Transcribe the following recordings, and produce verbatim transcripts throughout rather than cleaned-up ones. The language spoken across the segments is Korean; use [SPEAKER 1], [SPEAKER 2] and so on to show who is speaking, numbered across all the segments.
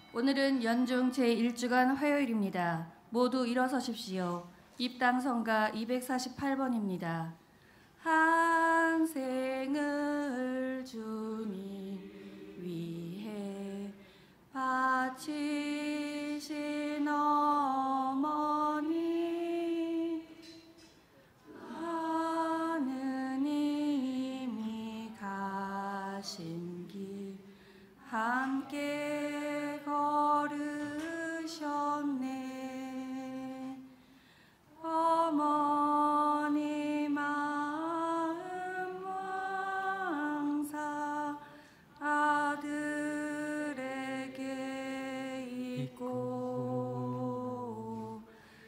[SPEAKER 1] 오늘은 연중 제일 주간 화요일입니다. 모두 일어서십시오. 입당성가 이백사십팔 번입니다. 한 생을 주님 위해 바치신 어머니, 하느님이 가신 길 함께 걸으셨네. 어머니 마음 항상 아들에게 있고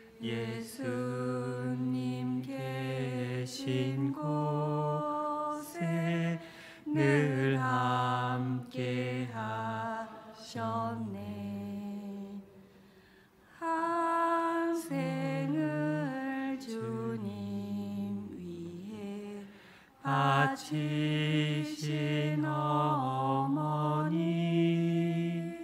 [SPEAKER 1] 예수님 계신 곳에 늘 함께 하셨네. 한 생을 주님 위해 바치신 어머니,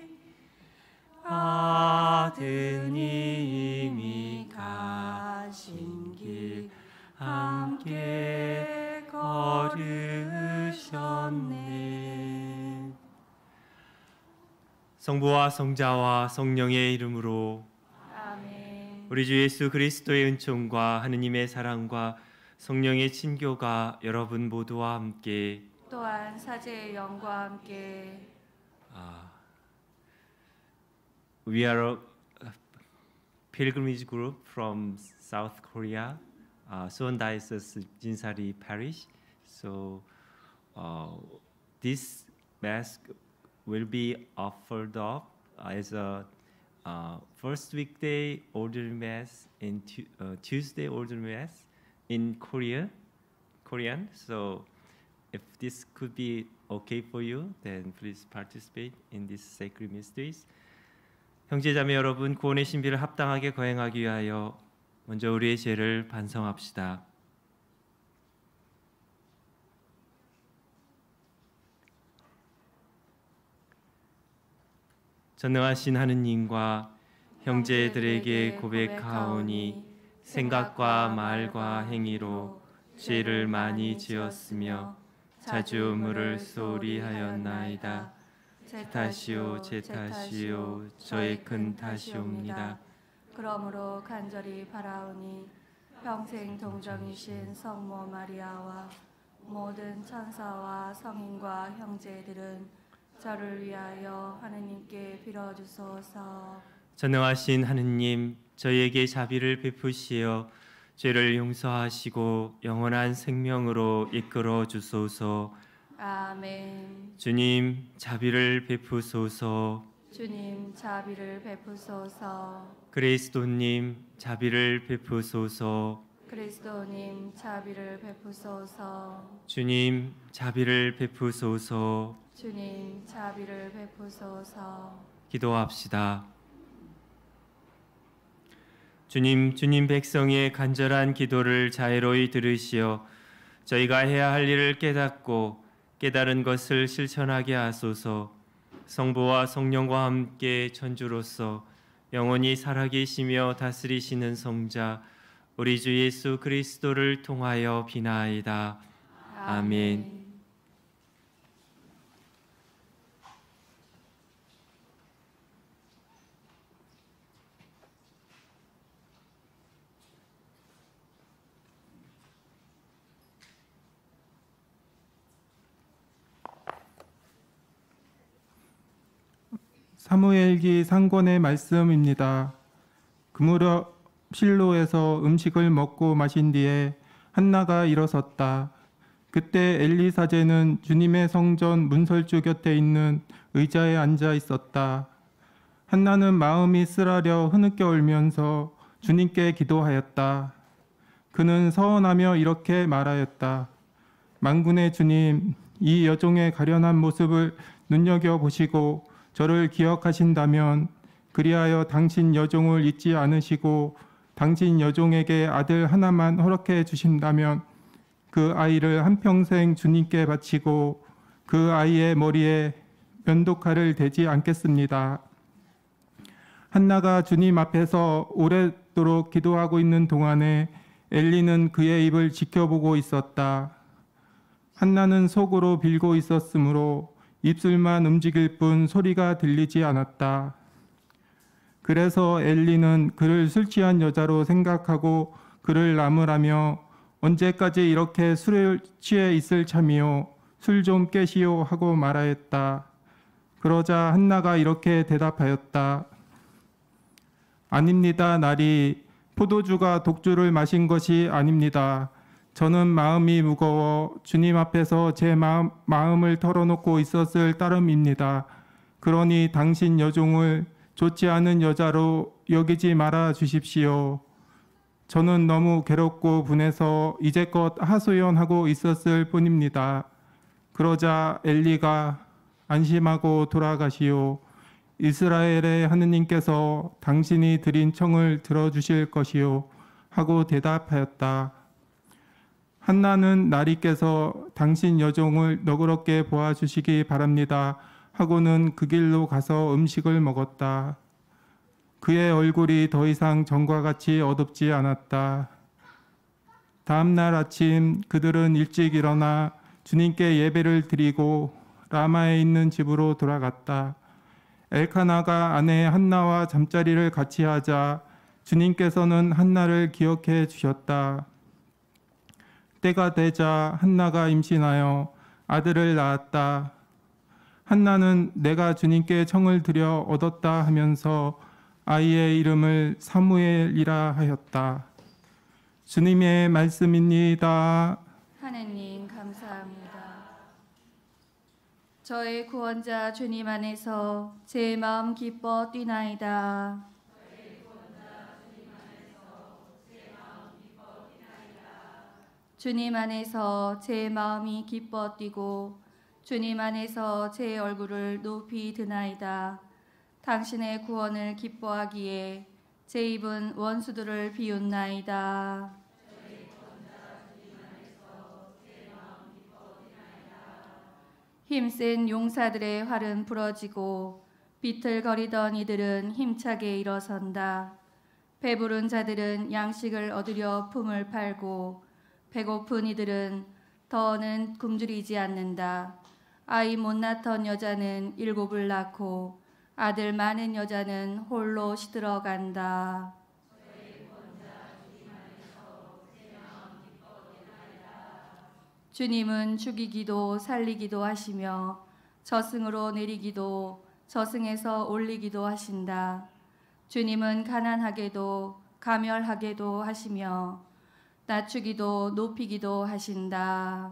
[SPEAKER 1] 아드님이 가신 길 함께 걸으셨네.
[SPEAKER 2] 성부와 성자와 성령의 이름으로
[SPEAKER 1] 아멘.
[SPEAKER 2] 우리 주 예수 그리스도의 은총과 하느님의 사랑과 성령의 친교가 여러분 모두와 함께
[SPEAKER 1] 또한 사제의 영과 함께
[SPEAKER 2] uh, We are a pilgrimage group from South Korea, uh, Suwon Diocese Jinsari Parish. So uh, this mass will be offered up as a uh, first weekday ordinary mass in tu uh, Tuesday ordinary mass in Korea, Korean. So if this could be okay for you, then please participate in these sacred mysteries. 형제자매 여러분, 구원의 신비를 합당하게 거행하기 위하여 먼저 우리의 죄를 반성합시다. 전능하신 하느님과 형제들에게 고백하오니 생각과 말과 행위로 죄를 많이 지었으며 자주 물을 소홀히 하였나이다. 제 탓이요 제 탓이요 저의 큰 탓이옵니다.
[SPEAKER 1] 그러므로 간절히 바라오니 평생 동정이신 성모 마리아와 모든 천사와 성인과 형제들은 저를 위하여 하느님께 빌어주소서.
[SPEAKER 2] 전능하신 하느님, 저희에게 자비를 베푸시어 죄를 용서하시고 영원한 생명으로 이끌어 주소서.
[SPEAKER 1] 아멘.
[SPEAKER 2] 주님, 자비를 베푸소서.
[SPEAKER 1] 주님, 자비를 베푸소서.
[SPEAKER 2] 그리스도님, 자비를 베푸소서.
[SPEAKER 1] 그리스도님, 자비를 베푸소서.
[SPEAKER 2] 주님, 자비를 베푸소서.
[SPEAKER 1] 주님, 자비를 베푸소서.
[SPEAKER 2] 기도합시다. 주님, 주님 백성의 간절한 기도를 자애로이 들으시어 저희가 해야 할 일을 깨닫고 깨달은 것을 실천하게 하소서. 성부와 성령과 함께 천주로서 영원히 살아계시며 다스리시는 성자 우리 주 예수 그리스도를 통하여 비나이다. 아멘.
[SPEAKER 3] 사무엘기 삼 권의 말씀입니다. 그 무렵 실로에서 음식을 먹고 마신 뒤에 한나가 일어섰다. 그때 엘리사제는 주님의 성전 문설주 곁에 있는 의자에 앉아 있었다. 한나는 마음이 쓰라려 흐느껴 울면서 주님께 기도하였다. 그는 서원하며 이렇게 말하였다. 만군의 주님, 이 여종의 가련한 모습을 눈여겨보시고 저를 기억하신다면 그리하여 당신 여종을 잊지 않으시고 당신 여종에게 아들 하나만 허락해 주신다면 그 아이를 한평생 주님께 바치고 그 아이의 머리에 면도칼을 대지 않겠습니다. 한나가 주님 앞에서 오랫도록 기도하고 있는 동안에 엘리는 그의 입을 지켜보고 있었다. 한나는 속으로 빌고 있었으므로 입술만 움직일 뿐 소리가 들리지 않았다. 그래서 엘리는 그를 술 취한 여자로 생각하고 그를 나무라며 언제까지 이렇게 술에 취해 있을 참이요 술 좀 깨시오 하고 말하였다. 그러자 한나가 이렇게 대답하였다. 아닙니다, 나리. 포도주가 독주를 마신 것이 아닙니다. 저는 마음이 무거워 주님 앞에서 제 마음, 마음을 털어놓고 있었을 따름입니다. 그러니 당신 여종을 좋지 않은 여자로 여기지 말아 주십시오. 저는 너무 괴롭고 분해서 이제껏 하소연하고 있었을 뿐입니다. 그러자 엘리가 안심하고 돌아가시오. 이스라엘의 하느님께서 당신이 드린 청을 들어주실 것이요 하고 대답하였다. 한나는 나리께서 당신 여종을 너그럽게 보아주시기 바랍니다 하고는 그 길로 가서 음식을 먹었다. 그의 얼굴이 더 이상 전과 같이 어둡지 않았다. 다음 날 아침 그들은 일찍 일어나 주님께 예배를 드리고 라마에 있는 집으로 돌아갔다. 엘카나가 아내 한나와 잠자리를 같이 하자 주님께서는 한나를 기억해 주셨다. 때가 되자 한나가 임신하여 아들을 낳았다. 한나는 내가 주님께 청을 드려 얻었다 하면서 아이의 이름을 사무엘이라 하였다. 주님의 말씀입니다.
[SPEAKER 1] 하느님 감사합니다. 저의 구원자 주님 안에서 제 마음 기뻐 뛰나이다. 주님 안에서 제 마음이 기뻐 뛰고 주님 안에서 제 얼굴을 높이 드나이다. 당신의 구원을 기뻐하기에 제 입은 원수들을 비웃나이다. 힘센 용사들의 활은 부러지고 비틀거리던 이들은 힘차게 일어선다. 배부른 자들은 양식을 얻으려 품을 팔고 배고픈 이들은 더는 굶주리지 않는다. 아이 못 낳던 여자는 일곱을 낳고 아들 많은 여자는 홀로 시들어간다. 주님은 죽이기도 살리기도 하시며 저승으로 내리기도 저승에서 올리기도 하신다. 주님은 가난하게도 가멸하게도 하시며 낮추기도 높이기도 하신다.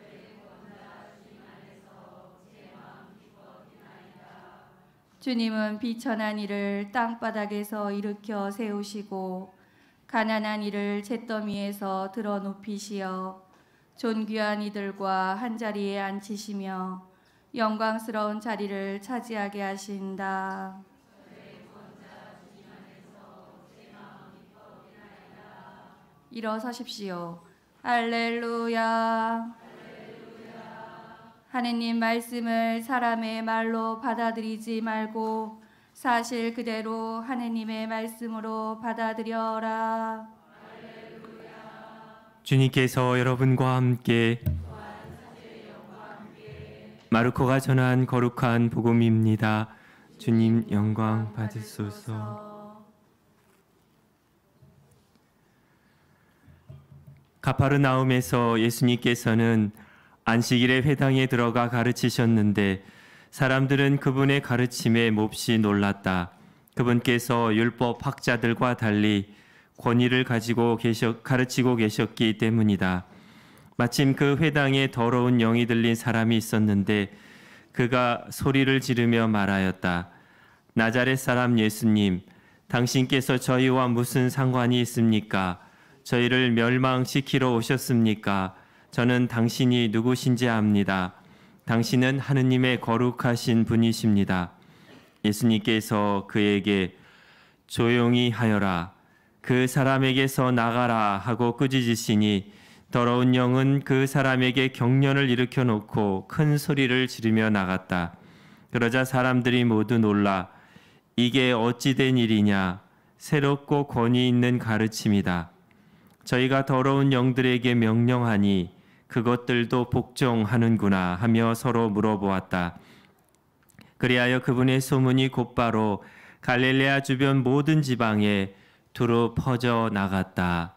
[SPEAKER 1] 주님은 비천한 이를 땅바닥에서 일으켜 세우시고 가난한 이를 잿더미에서 들어 높이시어 존귀한 이들과 한자리에 앉히시며 영광스러운 자리를 차지하게 하신다. 일어서십시오. 할렐루야. 하느님 말씀을 사람의 말로 받아들이지 말고 사실 그대로 하느님의 말씀으로 받아들여라.
[SPEAKER 2] 주님께서 여러분과 함께 마르코가 전한 거룩한 복음입니다. 주님 영광 받으소서. 가파르나움에서 예수님께서는 안식일에 회당에 들어가 가르치셨는데 사람들은 그분의 가르침에 몹시 놀랐다. 그분께서 율법 학자들과 달리 권위를 가지고 계셔, 가르치고 계셨기 때문이다. 마침 그 회당에 더러운 영이 들린 사람이 있었는데 그가 소리를 지르며 말하였다. 나자렛 사람 예수님, 당신께서 저희와 무슨 상관이 있습니까? 저희를 멸망시키러 오셨습니까? 저는 당신이 누구신지 압니다. 당신은 하느님의 거룩하신 분이십니다. 예수님께서 그에게 조용히 하여라. 그 사람에게서 나가라 하고 꾸짖으시니 더러운 영은 그 사람에게 경련을 일으켜 놓고 큰 소리를 지르며 나갔다. 그러자 사람들이 모두 놀라 이게 어찌 된 일이냐? 새롭고 권위 있는 가르침이다. 저희가 더러운 영들에게 명령하니 그것들도 복종하는구나 하며 서로 물어보았다. 그리하여 그분의 소문이 곧바로 갈릴레아 주변 모든 지방에 두루 퍼져 나갔다.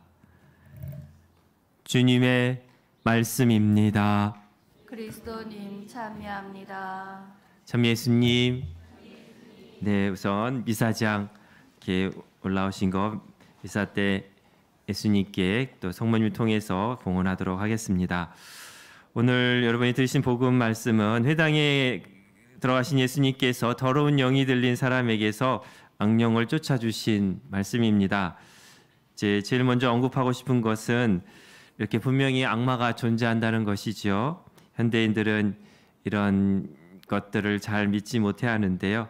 [SPEAKER 2] 주님의 말씀입니다.
[SPEAKER 1] 그리스도님 참여합니다.
[SPEAKER 2] 참 예수님. 네, 우선 미사장 이렇게 올라오신 거 미사 때 예수님께 또 성모님을 통해서 봉헌하도록 하겠습니다. 오늘 여러분이 들으신 복음 말씀은 회당에 들어가신 예수님께서 더러운 영이 들린 사람에게서 악령을 쫓아주신 말씀입니다. 제 제일 먼저 언급하고 싶은 것은 이렇게 분명히 악마가 존재한다는 것이죠. 현대인들은 이런 것들을 잘 믿지 못해 하는데요.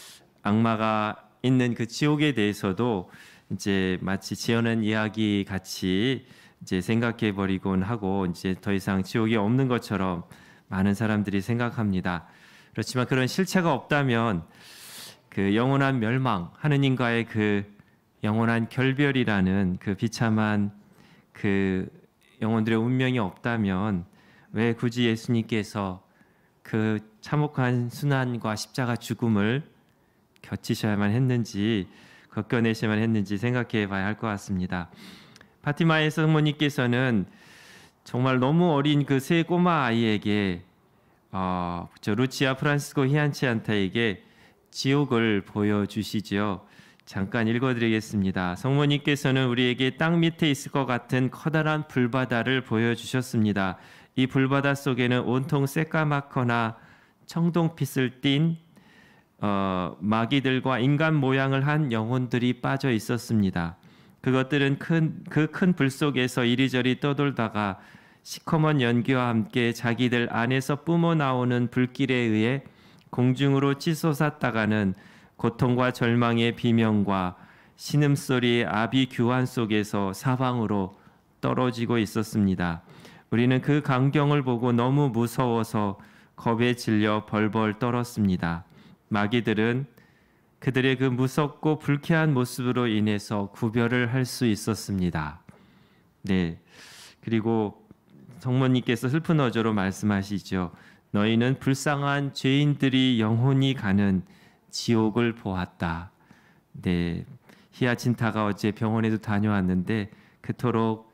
[SPEAKER 2] 악마가 있는 그 지옥에 대해서도 이제 마치 지어낸 이야기 같이 이제 생각해 버리곤 하고 이제 더 이상 지옥이 없는 것처럼 많은 사람들이 생각합니다. 그렇지만 그런 실체가 없다면 그 영원한 멸망, 하느님과의 그 영원한 결별이라는 그 비참한 그 영혼들의 운명이 없다면 왜 굳이 예수님께서 그 참혹한 순환과 십자가 죽음을 겪으셔야만 했는지, 겪어내셔야만 했는지 생각해 봐야 할 것 같습니다. 파티마의 성모님께서는 정말 너무 어린 그 세 꼬마 아이에게 어, 저 루치아 프란시스코 히안치안타에게 지옥을 보여주시죠. 잠깐 읽어드리겠습니다. 성모님께서는 우리에게 땅 밑에 있을 것 같은 커다란 불바다를 보여주셨습니다. 이 불바다 속에는 온통 새까맣거나 청동빛을 띤 어, 마귀들과 인간 모양을 한 영혼들이 빠져 있었습니다. 그것들은 큰, 그 큰 불 속에서 이리저리 떠돌다가 시커먼 연기와 함께 자기들 안에서 뿜어 나오는 불길에 의해 공중으로 치솟았다가는 고통과 절망의 비명과 신음소리의 아비규환 속에서 사방으로 떨어지고 있었습니다. 우리는 그 광경을 보고 너무 무서워서 겁에 질려 벌벌 떨었습니다. 마귀들은 그들의 그 무섭고 불쾌한 모습으로 인해서 구별을 할 수 있었습니다. 네, 그리고 성모님께서 슬픈 어조로 말씀하시죠. 너희는 불쌍한 죄인들이 영혼이 가는 지옥을 보았다. 네, 히아친타가 어제 병원에도 다녀왔는데 그토록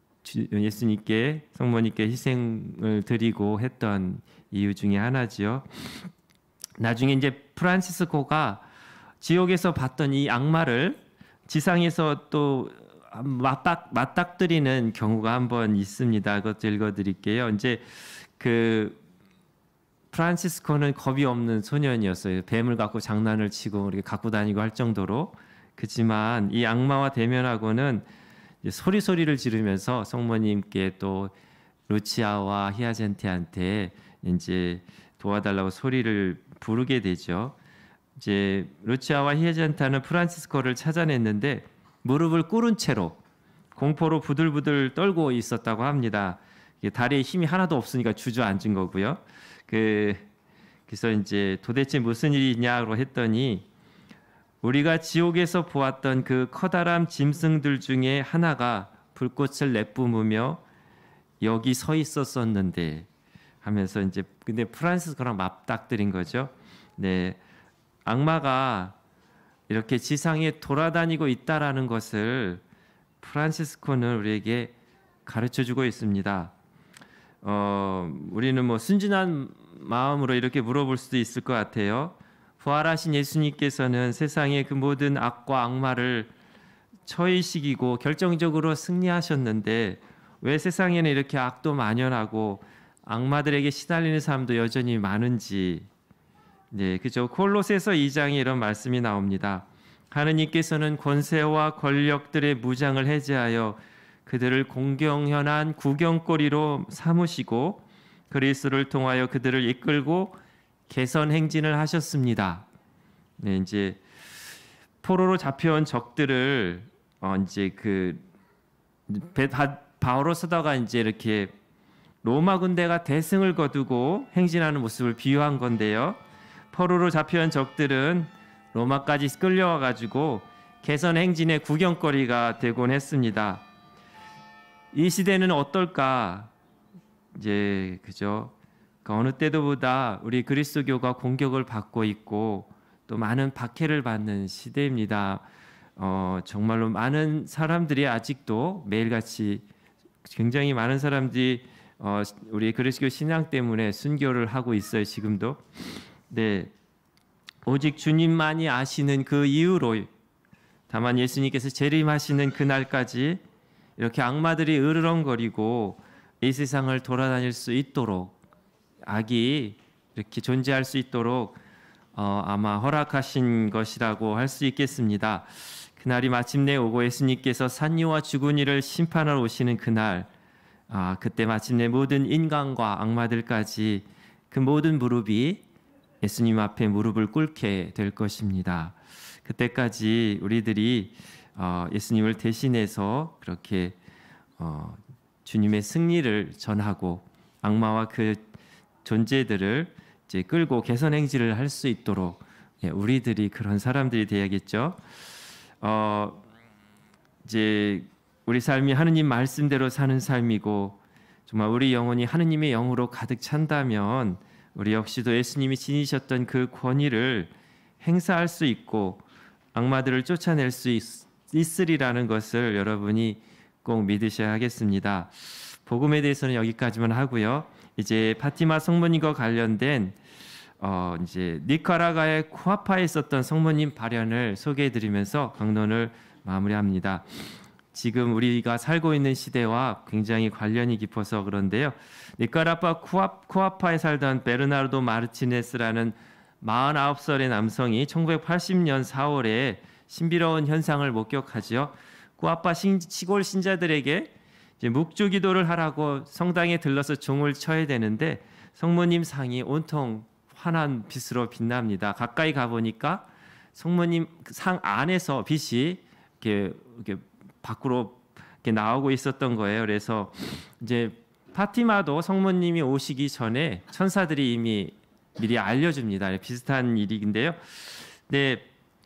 [SPEAKER 2] 예수님께 성모님께 희생을 드리고 했던 이유 중에 하나지요. 나중에 이제 프란시스코가 지옥에서 봤던 이 악마를 지상에서 또 맞닥 맞닥뜨리는 경우가 한번 있습니다. 그것도 읽어드릴게요. 이제 그 프란시스코는 겁이 없는 소년이었어요. 뱀을 갖고 장난을 치고 이렇게 갖고 다니고 할 정도로. 그렇지만 이 악마와 대면하고는 소리 소리를 지르면서 성모님께 또 루치아와 히아젠테한테 이제 도와달라고 소리를 부르게 되죠. 이제 루치아와 히아젠테는 프란시스코를 찾아냈는데 무릎을 꿇은 채로 공포로 부들부들 떨고 있었다고 합니다. 다리에 힘이 하나도 없으니까 주저앉은 거고요. 그 그래서 이제 도대체 무슨 일이냐고 했더니 우리가 지옥에서 보았던 그 커다란 짐승들 중에 하나가 불꽃을 내뿜으며 여기 서 있었었는데 하면서 이제 근데 프란시스코랑 맞닥뜨린 거죠. 네, 악마가 이렇게 지상에 돌아다니고 있다라는 것을 프란시스코는 우리에게 가르쳐주고 있습니다. 어, 우리는 뭐 순진한 마음으로 이렇게 물어볼 수도 있을 것 같아요. 부활하신 예수님께서는 세상의 그 모든 악과 악마를 처이시키고 결정적으로 승리하셨는데 왜 세상에는 이렇게 악도 만연하고 악마들에게 시달리는 사람도 여전히 많은지. 네, 그죠. 콜로새서 이 장에 이런 말씀이 나옵니다. 하느님께서는 권세와 권력들의 무장을 해제하여 그들을 공경연한 구경거리로 삼으시고 그리스도를 통하여 그들을 이끌고 개선 행진을 하셨습니다. 네, 이제 포로로 잡혀온 적들을 어 이제 그 바오로 서다가 이제 이렇게 로마 군대가 대승을 거두고 행진하는 모습을 비유한 건데요. 포로로 잡혀온 적들은 로마까지 끌려와 가지고 개선 행진의 구경거리가 되곤 했습니다. 이 시대는 어떨까? 이제 그죠? 그 어느 때도보다 우리 그리스도교가 공격을 받고 있고 또 많은 박해를 받는 시대입니다. 어, 정말로 많은 사람들이 아직도 매일같이 굉장히 많은 사람들이 어, 우리 그리스도 신앙 때문에 순교를 하고 있어요. 지금도. 네, 오직 주님만이 아시는 그 이유로 다만 예수님께서 재림하시는 그날까지 이렇게 악마들이 으르렁거리고 이 세상을 돌아다닐 수 있도록 악이 이렇게 존재할 수 있도록 어, 아마 허락하신 것이라고 할 수 있겠습니다. 그날이 마침내 오고 예수님께서 산이와 죽은이를 심판하러 오시는 그날, 아, 그때 마침내 모든 인간과 악마들까지 그 모든 무릎이 예수님 앞에 무릎을 꿇게 될 것입니다. 그때까지 우리들이 어, 예수님을 대신해서 그렇게 어, 주님의 승리를 전하고 악마와 그 존재들을 이제 끌고 개선 행진을 할 수 있도록 예, 우리들이 그런 사람들이 되야겠죠. 어, 이제 우리 삶이 하느님 말씀대로 사는 삶이고 정말 우리 영혼이 하느님의 영으로 가득 찬다면 우리 역시도 예수님이 지니셨던 그 권위를 행사할 수 있고 악마들을 쫓아낼 수 있, 있으리라는 것을 여러분이 꼭 믿으셔야 하겠습니다. 복음에 대해서는 여기까지만 하고요. 이제 파티마 성모님과 관련된 어 이제 니카라과의 쿠아파에 있었던 성모님 발현을 소개해드리면서 강론을 마무리합니다. 지금 우리가 살고 있는 시대와 굉장히 관련이 깊어서 그런데요. 니카라과 쿠아, 쿠아파에 살던 베르나르도 마르티네스라는 마흔아홉 살의 남성이 천구백팔십 년 사월에 신비로운 현상을 목격하지요. 쿠아파 신, 시골 신자들에게 이제 묵주 기도를 하라고 성당에 들러서 종을 쳐야 되는데 성모님 상이 온통 환한 빛으로 빛납니다. 가까이 가 보니까 성모님 상 안에서 빛이 이렇게, 이렇게 밖으로 이렇게 나오고 있었던 거예요. 그래서 이제 파티마도 성모님이 오시기 전에 천사들이 이미 미리 알려줍니다. 비슷한 일인데요. 네,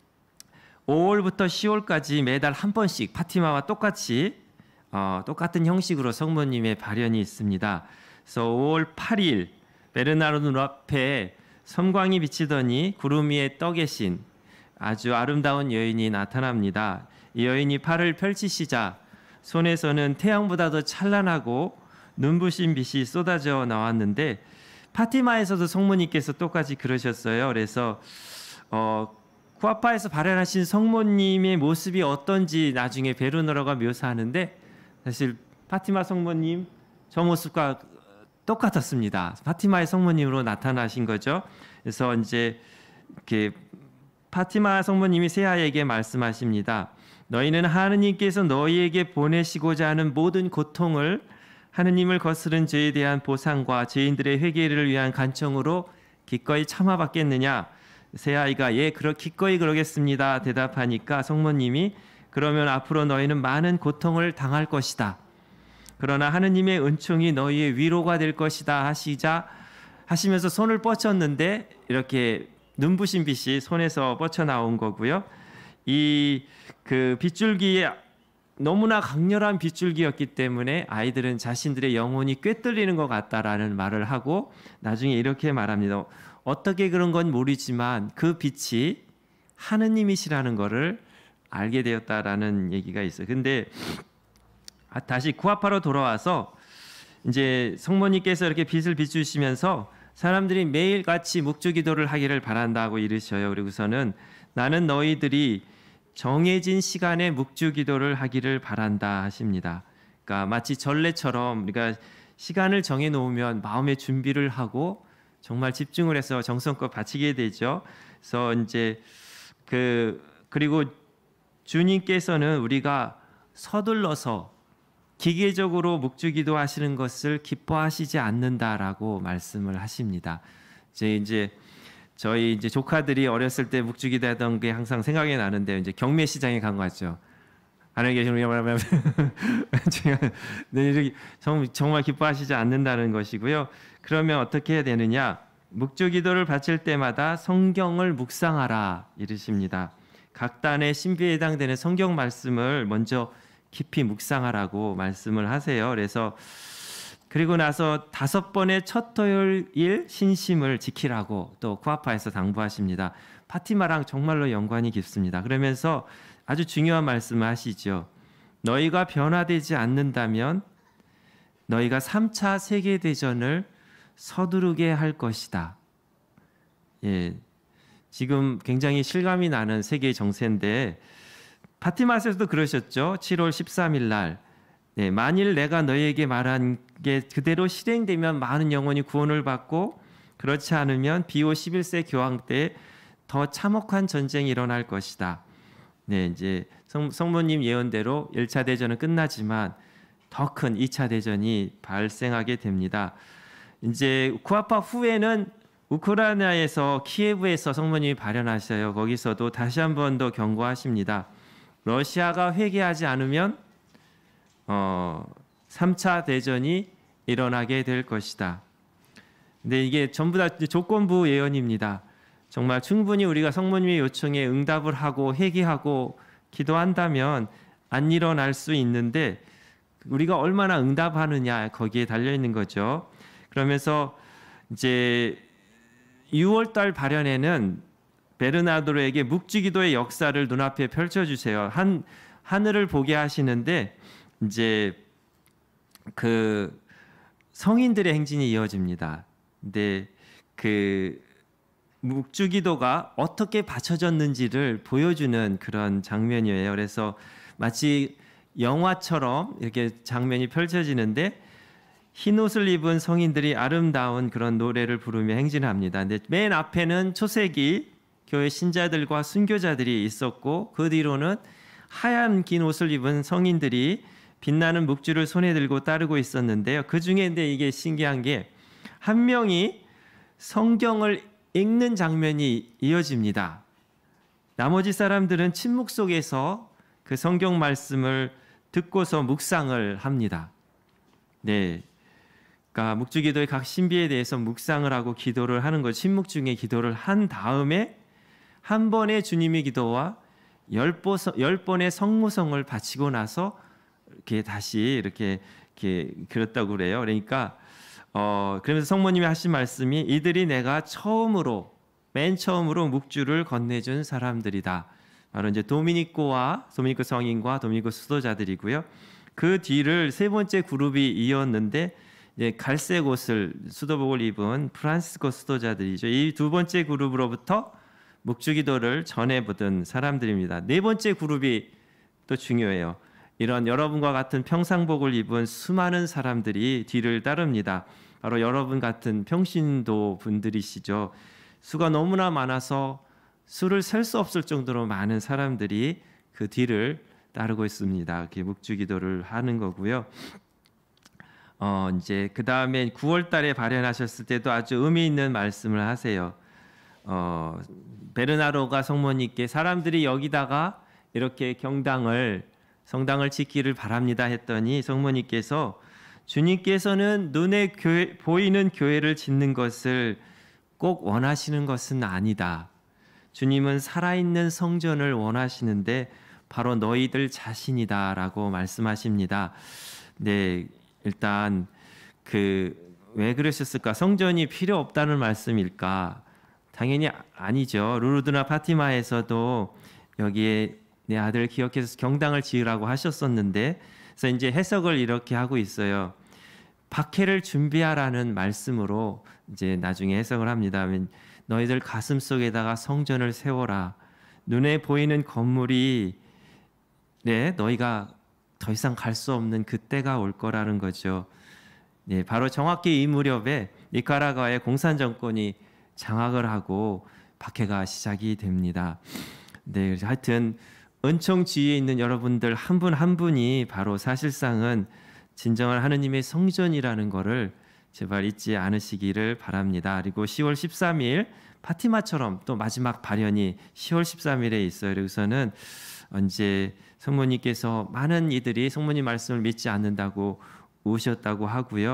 [SPEAKER 2] 오월부터 시월까지 매달 한 번씩 파티마와 똑같이 어, 똑같은 형식으로 성모님의 발현이 있습니다. 그래서 오월 팔일 베르나르도 앞에 섬광이 비치더니 구름 위에 떠 계신 아주 아름다운 여인이 나타납니다. 이 여인이 팔을 펼치시자 손에서는 태양보다 더 찬란하고 눈부신 빛이 쏟아져 나왔는데 파티마에서도 성모님께서 똑같이 그러셨어요. 그래서 어, 쿠아파에서 발현하신 성모님의 모습이 어떤지 나중에 베르나르도가 묘사하는데 사실 파티마 성모님 저 모습과 똑같았습니다. 파티마의 성모님으로 나타나신 거죠. 그래서 이제 이렇게 파티마 성모님이 세아에게 말씀하십니다. 너희는 하느님께서 너희에게 보내시고자 하는 모든 고통을 하느님을 거스른 죄에 대한 보상과 죄인들의 회개를 위한 간청으로 기꺼이 참아받겠느냐? 세아이가 예, 그러 기꺼이 그러겠습니다. 대답하니까 성모님이 그러면 앞으로 너희는 많은 고통을 당할 것이다. 그러나 하느님의 은총이 너희의 위로가 될 것이다 하시자 하시면서 손을 뻗쳤는데 이렇게 눈부신 빛이 손에서 뻗쳐 나온 거고요. 이 그 빗줄기에 너무나 강렬한 빗줄기였기 때문에 아이들은 자신들의 영혼이 꿰뚫리는 것 같다라는 말을 하고 나중에 이렇게 말합니다. 어떻게 그런 건 모르지만 그 빛이 하느님이시라는 것을 알게 되었다라는 얘기가 있어요. 근데 다시 쿠아파로 돌아와서 이제 성모님께서 이렇게 빛을 비추시면서 사람들이 매일같이 묵주기도를 하기를 바란다고 이르셔요. 그리고서는 나는 너희들이 정해진 시간에 묵주기도를 하기를 바란다 하십니다. 그러니까 마치 전례처럼 우리가 시간을 정해 놓으면 마음의 준비를 하고 정말 집중을 해서 정성껏 바치게 되죠. 그래서 이제 그 그리고 주님께서는 우리가 서둘러서 기계적으로 묵주기도 하시는 것을 기뻐하시지 않는다라고 말씀을 하십니다. 이제 이제 저희 이제 조카들이 어렸을 때 묵주기도 하던 게 항상 생각이 나는데 이제 경매 시장에 간 거 같죠. 안에 계시는 분이 정말 기뻐하시지 않는다는 것이고요. 그러면 어떻게 해야 되느냐? 묵주기도를 바칠 때마다 성경을 묵상하라 이르십니다. 각 단의 신비에 해당되는 성경 말씀을 먼저 깊이 묵상하라고 말씀을 하세요. 그래서 그리고 나서 다섯 번의 첫 토요일 신심을 지키라고 또 쿠아파에서 당부하십니다. 파티마랑 정말로 연관이 깊습니다. 그러면서 아주 중요한 말씀을 하시죠. 너희가 변화되지 않는다면 너희가 삼 차 세계대전을 서두르게 할 것이다. 예, 지금 굉장히 실감이 나는 세계 정세인데 파티마에서도 그러셨죠. 칠월 십삼일 날 네, 만일 내가 너희에게 말한 게 그대로 실행되면 많은 영혼이 구원을 받고 그렇지 않으면 비오 십일 세 교황 때 더 참혹한 전쟁이 일어날 것이다. 네, 이제 성, 성모님 예언대로 일 차 대전은 끝나지만 더 큰 이 차 대전이 발생하게 됩니다. 이제 쿠아파 후에는 우크라이나에서 키예브에서 성모님이 발현하셔요. 거기서도 다시 한 번 더 경고하십니다. 러시아가 회개하지 않으면 어, 삼 차 대전이 일어나게 될 것이다. 근데 이게 전부 다 조건부 예언입니다. 정말 충분히 우리가 성모님의 요청에 응답을 하고 회개하고 기도한다면 안 일어날 수 있는데 우리가 얼마나 응답하느냐 거기에 달려 있는 거죠. 그러면서 이제 유월 달 발현에는 베르나르도에게 묵주기도의 역사를 눈앞에 펼쳐주세요. 한 하늘을 보게 하시는데 이제 그 성인들의 행진이 이어집니다. 근데 그 묵주기도가 어떻게 바쳐졌는지를 보여주는 그런 장면이에요. 그래서 마치 영화처럼 이렇게 장면이 펼쳐지는데 흰 옷을 입은 성인들이 아름다운 그런 노래를 부르며 행진합니다. 근데 맨 앞에는 초세기 교회 신자들과 순교자들이 있었고 그 뒤로는 하얀 긴 옷을 입은 성인들이 빛나는 묵주를 손에 들고 따르고 있었는데요. 그 중에 근데 이게 신기한 게 한 명이 성경을 읽는 장면이 이어집니다. 나머지 사람들은 침묵 속에서 그 성경 말씀을 듣고서 묵상을 합니다. 네, 그러니까 묵주기도의 각 신비에 대해서 묵상을 하고 기도를 하는 것, 침묵 중에 기도를 한 다음에 한 번의 주님의 기도와 열 번의 성모성을 바치고 나서 이렇게 다시 이렇게, 이렇게 그랬다고 그래요. 그러니까 어, 그러면서 성모님이 하신 말씀이 이들이 내가 처음으로 맨 처음으로 묵주를 건네준 사람들이다. 바로 이제 도미니코와 도미니코 성인과 도미니코 수도자들이고요. 그 뒤를 세 번째 그룹이 이었는데 이제 갈색 옷을 수도복을 입은 프란시스코 수도자들이죠. 이 두 번째 그룹으로부터 묵주기도를 전해보던 사람들입니다. 네 번째 그룹이 또 중요해요. 이런 여러분과 같은 평상복을 입은 수많은 사람들이 뒤를 따릅니다. 바로 여러분 같은 평신도 분들이시죠. 수가 너무나 많아서 수를 셀 수 없을 정도로 많은 사람들이 그 뒤를 따르고 있습니다. 이렇게 묵주기도를 하는 거고요. 어, 이제 그 다음에 구월 달에 발현하셨을 때도 아주 의미 있는 말씀을 하세요. 어, 베르나로가 성모님께 사람들이 여기다가 이렇게 경당을 성당을 짓기를 바랍니다 했더니 성모님께서 주님께서는 눈에 교회, 보이는 교회를 짓는 것을 꼭 원하시는 것은 아니다. 주님은 살아있는 성전을 원하시는데 바로 너희들 자신이다라고 말씀하십니다. 네, 일단 그 왜 그러셨을까? 성전이 필요 없다는 말씀일까? 당연히 아니죠. 루르드나 파티마에서도 여기에 내 아들 기억해서 경당을 지으라고 하셨었는데, 그래서 이제 해석을 이렇게 하고 있어요. 박해를 준비하라는 말씀으로 이제 나중에 해석을 합니다. 너희들 가슴 속에다가 성전을 세워라. 눈에 보이는 건물이 네, 너희가 더 이상 갈 수 없는 그때가 올 거라는 거죠. 네, 바로 정확히 이 무렵에 니카라과의 공산 정권이 장악을 하고 박해가 시작이 됩니다. 네, 하여튼 은총 지위에 있는 여러분들 한 분 한 분이 바로 사실상은 진정한 하느님의 성전이라는 것을 제발 잊지 않으시기를 바랍니다. 그리고 시월 십삼일 파티마처럼 또 마지막 발현이 시월 십삼일에 있어요. 그래서는 언제 성모님께서 많은 이들이 성모님 말씀을 믿지 않는다고 우셨다고 하고요.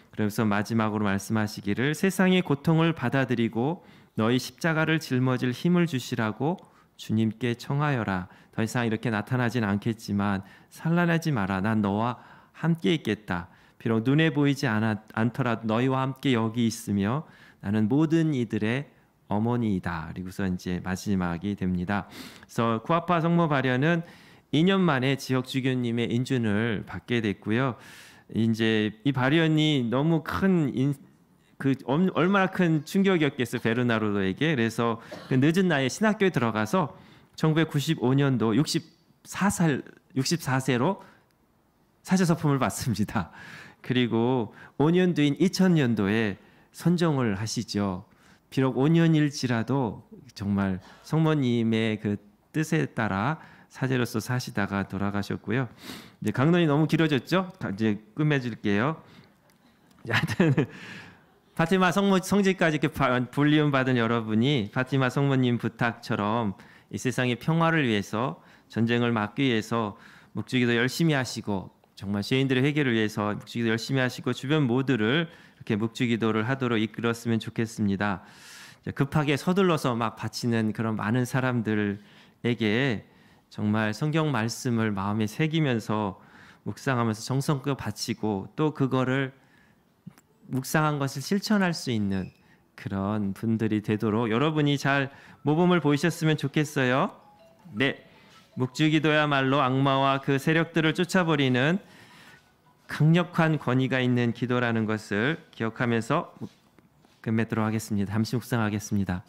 [SPEAKER 2] 그래서 마지막으로 말씀하시기를 세상의 고통을 받아들이고 너희 십자가를 짊어질 힘을 주시라고 주님께 청하여라. 더 이상 이렇게 나타나진 않겠지만 산란하지 마라. 난 너와 함께 있겠다. 비록 눈에 보이지 않아, 않더라도 너희와 함께 여기 있으며 나는 모든 이들의 어머니이다. 그리고서 이제 마지막이 됩니다. 그래서 쿠아파 성모 발현은 이 년 만에 지역 주교님의 인준을 받게 됐고요. 이제 이 발현이 너무 큰 인, 그 얼마나 큰 충격이었겠어요, 베르나르도에게. 그래서 그 늦은 나이에 신학교에 들어가서 천구백구십오 년도 육십사 살 육십사 세로 사제서품을 받습니다. 그리고 오 년 뒤인 이천 년도에 선정을 하시죠. 비록 오 년일지라도 정말 성모님의 그 뜻에 따라 사제로서 사시다가 돌아가셨고요. 이제 강론이 너무 길어졌죠? 이제 끝맺을게요. 하여튼 파티마 성모 성지까지 이렇게 불리움 받은 여러분이 파티마 성모님 부탁처럼 이 세상의 평화를 위해서, 전쟁을 막기 위해서 묵주기도 열심히 하시고, 정말 죄인들의 회개를 위해서 묵주기도 열심히 하시고 주변 모두를 이렇게 묵주기도를 하도록 이끌었으면 좋겠습니다. 급하게 서둘러서 막 바치는 그런 많은 사람들에게 정말 성경 말씀을 마음에 새기면서 묵상하면서 정성껏 바치고 또 그거를 묵상한 것을 실천할 수 있는 그런 분들이 되도록 여러분이 잘 모범을 보이셨으면 좋겠어요. 네, 묵주기도야말로 악마와 그 세력들을 쫓아버리는 강력한 권위가 있는 기도라는 것을 기억하면서 끝맺도록 하겠습니다. 잠시 묵상하겠습니다.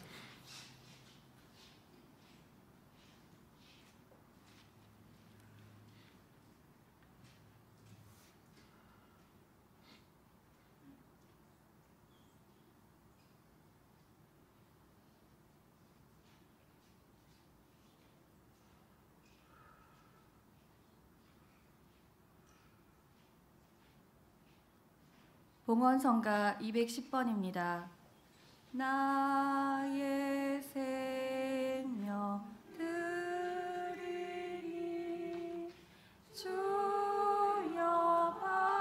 [SPEAKER 1] 봉헌성가 이백십 번입니다. 나의 생명 드리니 주여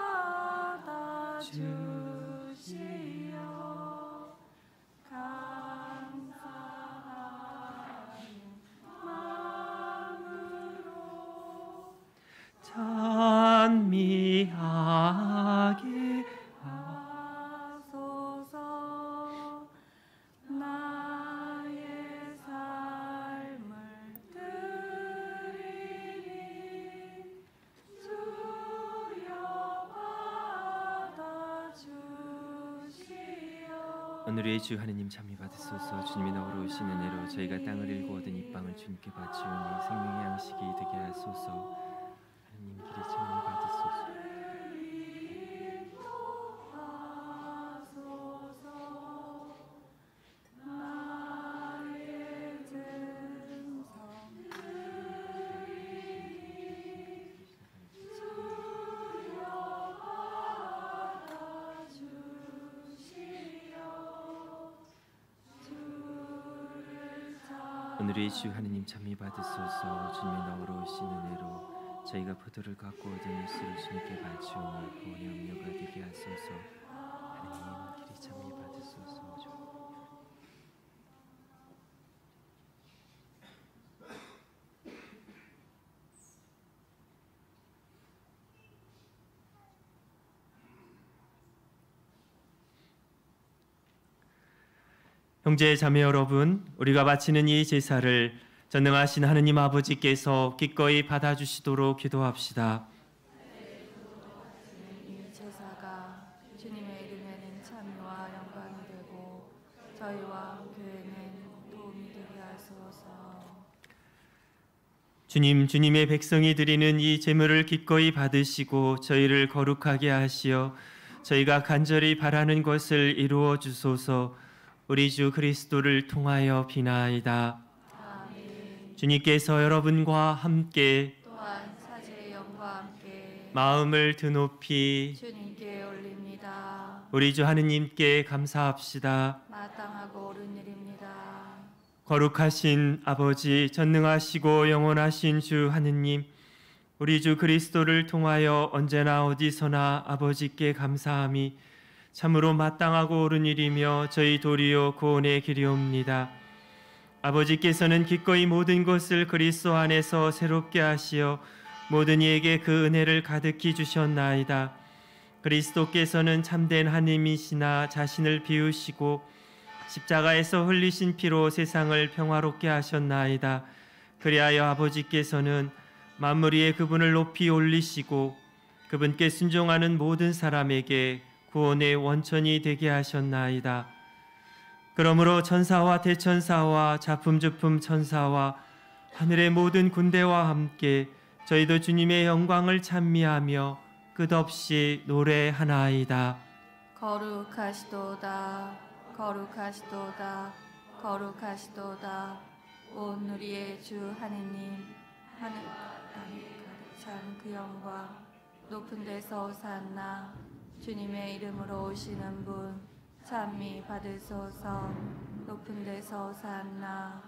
[SPEAKER 1] 받아주시어 감사하는 마음으로
[SPEAKER 2] 찬미하게
[SPEAKER 1] 하소서. 나의 삶을 드리니 주여 받아주시어.
[SPEAKER 2] 오늘의 주 하느님 참미 받으소서. 주님이 너로 오시는 애로 저희가 땅을 일고 얻은 이 빵을 주님께 바치오니 생명의 양식이 되게 하소서. 하느님 길이 참미 받으소서. 오늘의 주 하느님 참미 받으소서. 주님의 너로 오시는 애로 저희가 포도를 갖고 얻은 육수를 주님께 바치오니 구원의 염려가 되게 하소서. 하느님 길이 참미 받으소서. 형제 자매 여러분, 우리가 바치는 이 제사를 전능하신 하느님 아버지께서 기꺼이 받아주시도록 기도합시다.
[SPEAKER 1] 이 제사가 주님의 이름에는 찬미와 영광이 되고 저희와 교회는 도움이 되게 하소서.
[SPEAKER 2] 주님, 주님의 백성이 드리는 이 제물을 기꺼이 받으시고 저희를 거룩하게 하시어 저희가 간절히 바라는 것을 이루어 주소서. 우리 주 그리스도를 통하여 비나이다.
[SPEAKER 1] 아멘.
[SPEAKER 2] 주님께서 여러분과 함께
[SPEAKER 1] 또한 사제의 영과 함께
[SPEAKER 2] 마음을 드높이
[SPEAKER 1] 주님께 올립니다.
[SPEAKER 2] 우리 주 하느님께 감사합시다.
[SPEAKER 1] 마땅하고 옳은 일입니다.
[SPEAKER 2] 거룩하신 아버지, 전능하시고 영원하신 주 하느님, 우리 주 그리스도를 통하여 언제나 어디서나 아버지께 감사함이 참으로 마땅하고 옳은 일이며 저희 도리요 구원의 길이옵니다. 아버지께서는 기꺼이 모든 것을 그리스도 안에서 새롭게 하시어 모든 이에게 그 은혜를 가득히 주셨나이다. 그리스도께서는 참된 하나님이시나 자신을 비우시고 십자가에서 흘리신 피로 세상을 평화롭게 하셨나이다. 그리하여 아버지께서는 만물 위에 그분을 높이 올리시고 그분께 순종하는 모든 사람에게 구원의 원천이 되게 하셨나이다. 그러므로 천사와 대천사와 자품주품 천사와 하늘의 모든 군대와 함께 저희도 주님의 영광을 찬미하며 끝없이 노래하나이다.
[SPEAKER 1] 거룩하시도다 거룩하시도다 거룩하시도다 온 우리의 주 하느님 하늘 땅에 가득 찬 그 영광 높은 데서 오산나 주님의 이름으로 오시는 분 찬미 받으소서. 높은 데서 오산나.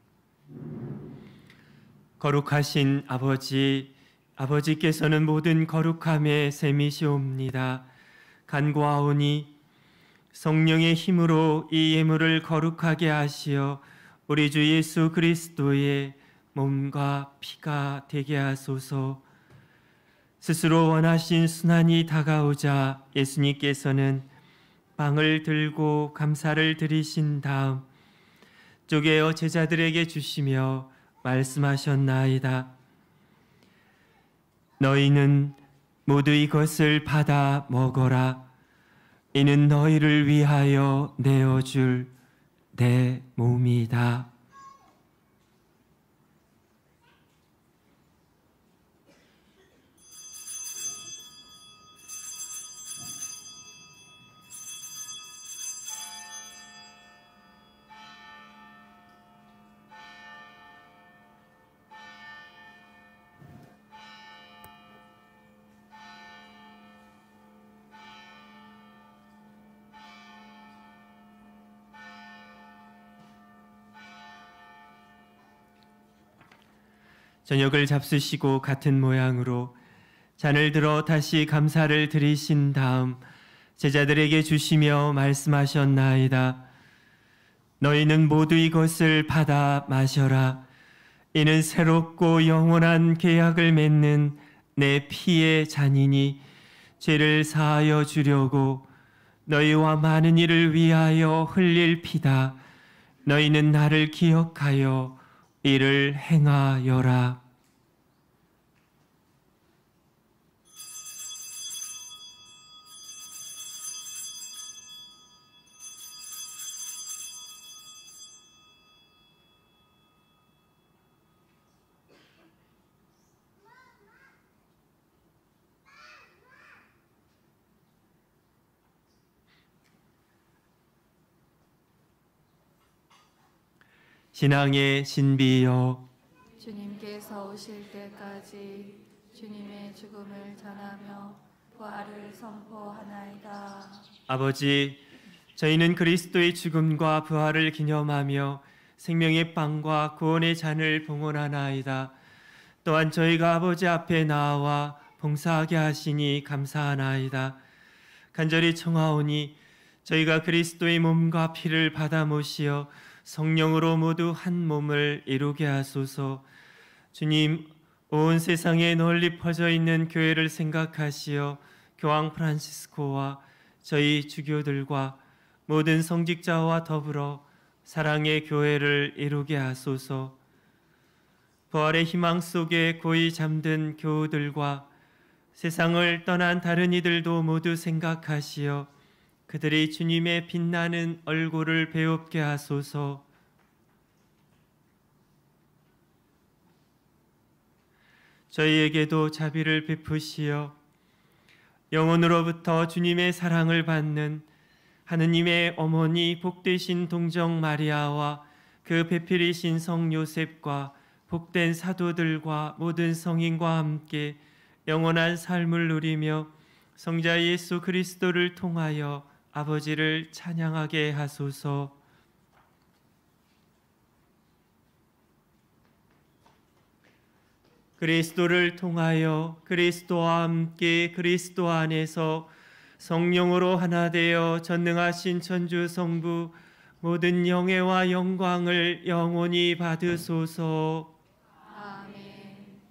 [SPEAKER 2] 거룩하신 아버지, 아버지께서는 모든 거룩함의 셈이시옵니다. 간구하오니 성령의 힘으로 이 예물을 거룩하게 하시어 우리 주 예수 그리스도의 몸과 피가 되게 하소서. 스스로 원하신 순환이 다가오자 예수님께서는 빵을 들고 감사를 드리신 다음 쪼개어 제자들에게 주시며 말씀하셨나이다. 너희는 모두 이것을 받아 먹어라. 이는 너희를 위하여 내어줄 내 몸이다. 저녁을 잡수시고 같은 모양으로 잔을 들어 다시 감사를 드리신 다음 제자들에게 주시며 말씀하셨나이다. 너희는 모두 이것을 받아 마셔라. 이는 새롭고 영원한 계약을 맺는 내 피의 잔이니 죄를 사하여 주려고 너희와 많은 이를 위하여 흘릴 피다. 너희는 나를 기억하여 이를 행하여라. 신앙의 신비여,
[SPEAKER 1] 주님께서 오실 때까지 주님의 죽음을 전하며 부활을 선포하나이다.
[SPEAKER 2] 아버지, 저희는 그리스도의 죽음과 부활을 기념하며 생명의 빵과 구원의 잔을 봉헌하나이다. 또한 저희가 아버지 앞에 나와 봉사하게 하시니 감사하나이다. 간절히 청하오니 저희가 그리스도의 몸과 피를 받아 모시어 성령으로 모두 한 몸을 이루게 하소서. 주님, 온 세상에 널리 퍼져 있는 교회를 생각하시어 교황 프란시스코와 저희 주교들과 모든 성직자와 더불어 사랑의 교회를 이루게 하소서. 부활의 희망 속에 고이 잠든 교우들과 세상을 떠난 다른 이들도 모두 생각하시어 그들이 주님의 빛나는 얼굴을 배웁게 하소서. 저희에게도 자비를 베푸시어 영혼으로부터 주님의 사랑을 받는 하느님의 어머니 복되신 동정 마리아와 그 배필이신 성 요셉과 복된 사도들과 모든 성인과 함께 영원한 삶을 누리며 성자 예수 그리스도를 통하여 아버지를 찬양하게 하소서. 그리스도를 통하여 그리스도와 함께 그리스도 안에서 성령으로 하나 되어 전능하신 천주 성부 모든 영예와 영광을 영원히 받으소서.
[SPEAKER 1] 아멘.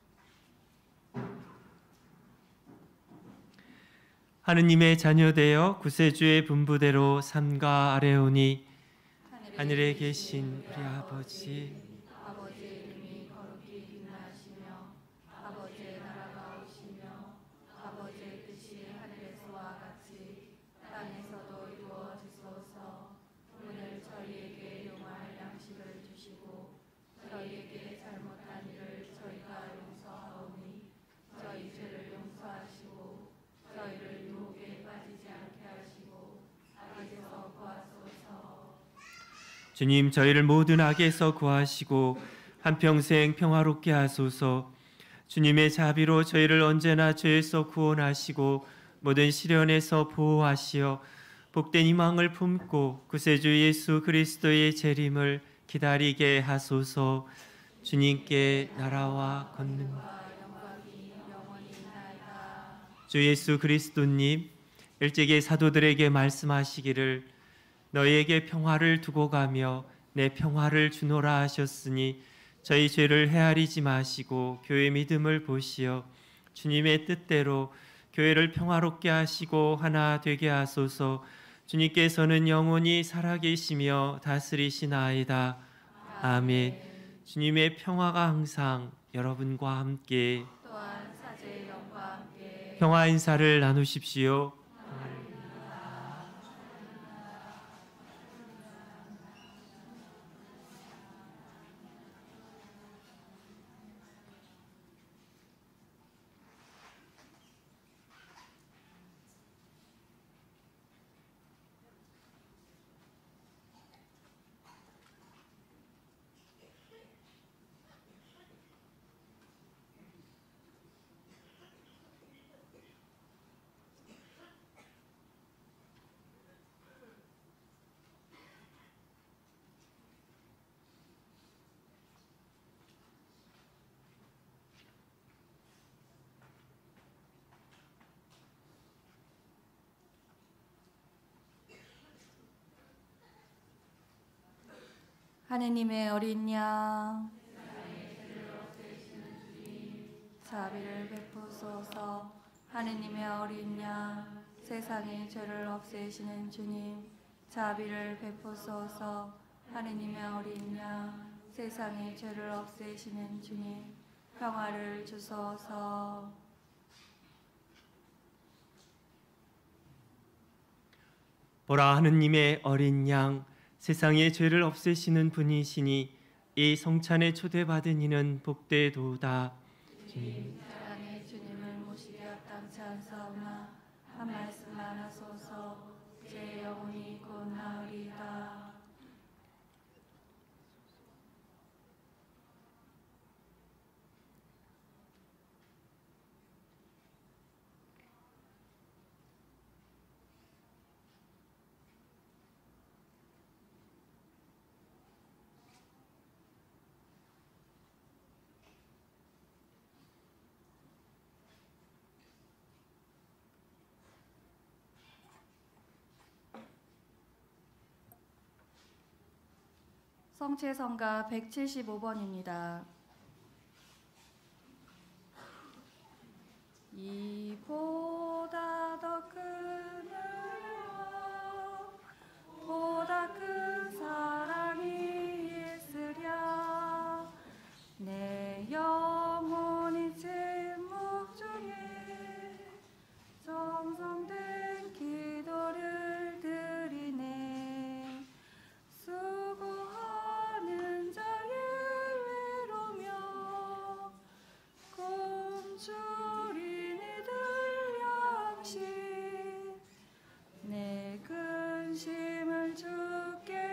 [SPEAKER 2] 하느님의 자녀되어 구세주의 분부대로 삼가 아뢰오니 하늘에 계신 우리 아버지,
[SPEAKER 1] 아버지의 이름이 거룩히 빛나시며 아버지의 나라가 오시며 아버지의 뜻이 하늘에서와 같이 땅에서도 이루어지소서. 오늘 저희에게 용할 양식을 주시고 저희에게 잘못한 일을 저희가 용서하오니 저희 죄를 용서하시고 저희를 유혹에 빠지지 않게 하시고 악에서 구하소서.
[SPEAKER 2] 주님 저희를 모든 악에서 구하시고 한평생 평화롭게 하소서. 주님의 자비로 저희를 언제나 죄에서 구원하시고 모든 시련에서 보호하시어 복된 희망을 품고 구세주 예수 그리스도의 재림을 기다리게 하소서. 주님께 나라와 권능과
[SPEAKER 1] 영광이 영원히 있나이다.
[SPEAKER 2] 주 예수 그리스도님 일찍이 사도들에게 말씀하시기를 너희에게 평화를 두고 가며 내 평화를 주노라 하셨으니 저희 죄를 헤아리지 마시고 교회 믿음을 보시어 주님의 뜻대로 교회를 평화롭게 하시고 하나 되게 하소서. 주님께서는 영원히 살아계시며 다스리시나이다. 아멘. 주님의 평화가 항상 여러분과 함께
[SPEAKER 1] 또한 사제의 영과 함께
[SPEAKER 2] 평화 인사를 나누십시오.
[SPEAKER 1] 하느님의 어린 양 자비를 베푸소서. 하느님의 어린 양 세상의 죄를 없애시는 주님 자비를 베푸소서. 하느님의 어린 양 세상의 죄를 없애시는 주님 평화를 주소서.
[SPEAKER 2] 보라 하느님의 어린 양 세상의 죄를 없애시는 분이시니 이 성찬에 초대받은 이는 복되도다. 주님
[SPEAKER 1] 사랑의 주님을 모시게 합당치 않사오나 한 말씀만 하소서. 제 영혼이 곧 나으리이다. 성체성가 백칠십오 번입니다. 이보다 더 큰 은혜와 보다 큰 사랑이 있으랴. 내 영혼이 침묵 중에 정성된 기도를 드리네. 수고하는 자의 위로며 굶주린 이들 양식 내 근심을 주께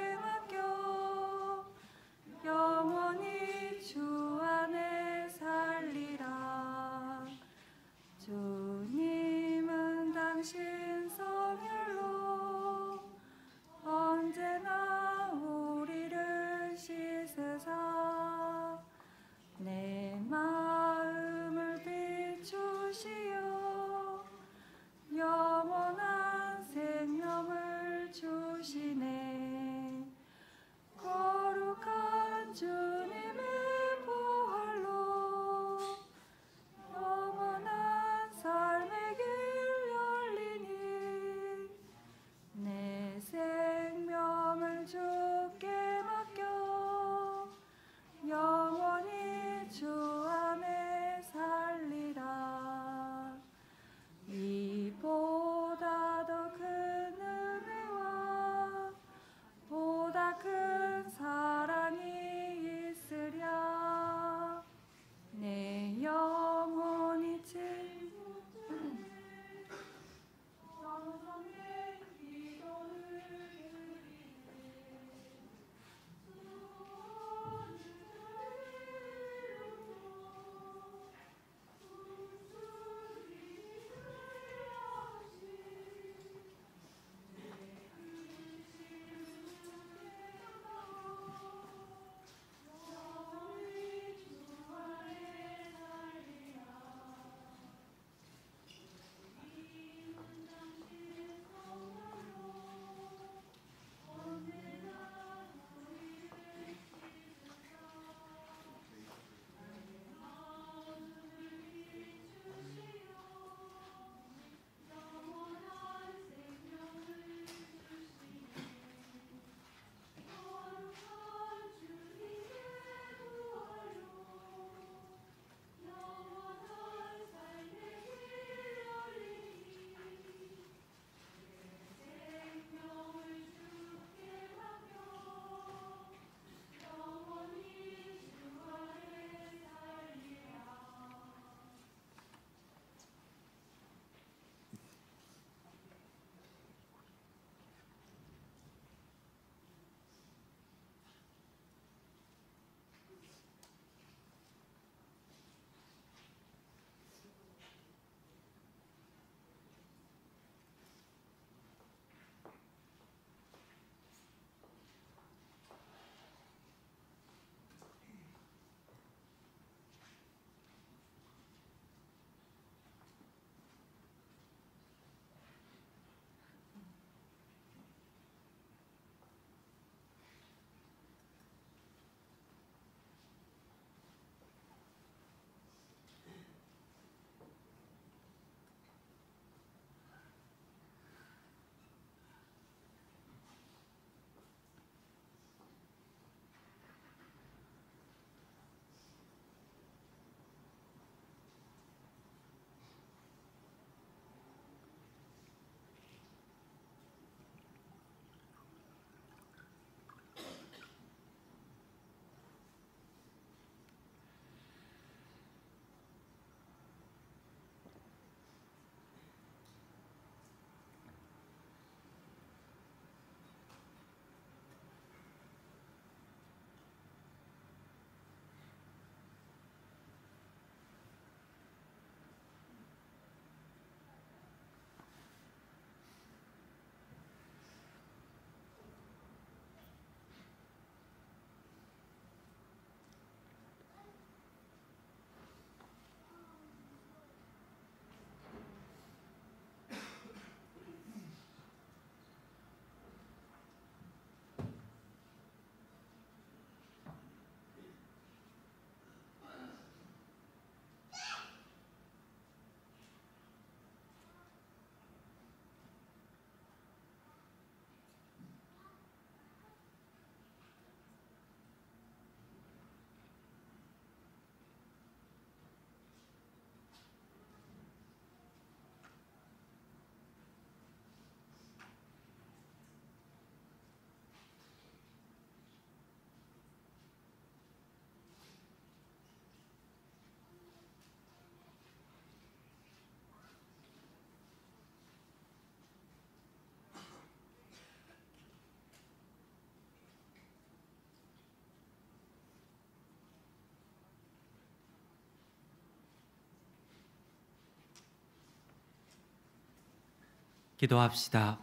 [SPEAKER 2] 기도합시다.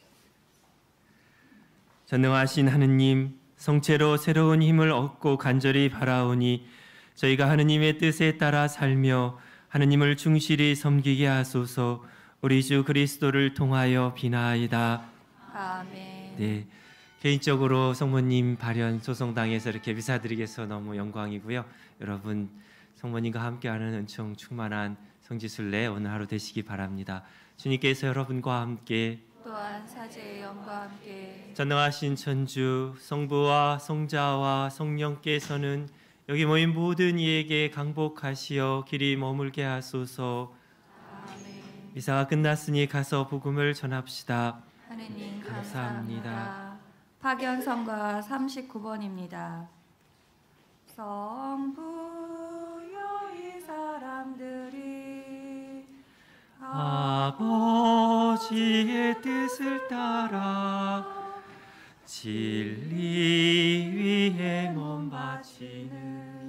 [SPEAKER 2] 전능하신 하느님, 성체로 새로운 힘을 얻고 간절히 바라오니 저희가 하느님의 뜻에 따라 살며 하느님을 충실히 섬기게 하소서. 우리 주 그리스도를 통하여 비나이다.
[SPEAKER 1] 아멘.
[SPEAKER 2] 네, 개인적으로 성모님 발현 소송당에서 이렇게 미사드리게서 너무 영광이고요. 여러분 성모님과 함께하는 은총 충만한 성지순례 오늘 하루 되시기 바랍니다. 주님께서 여러분과 함께
[SPEAKER 1] 또한 사제의 영과 함께
[SPEAKER 2] 전능하신 천주 성부와 성자와 성령께서는 여기 모인 모든 이에게 강복하시어 길이 머물게 하소서.
[SPEAKER 1] 아멘.
[SPEAKER 2] 미사가 끝났으니 가서 복음을 전합시다.
[SPEAKER 1] 하느님
[SPEAKER 2] 감사합니다.
[SPEAKER 1] 감사합니다. 파견성가 삼십구 번입니다. 성부여 이 사람들이
[SPEAKER 2] 아버지의 뜻을 따라 진리 위에 몸 바치는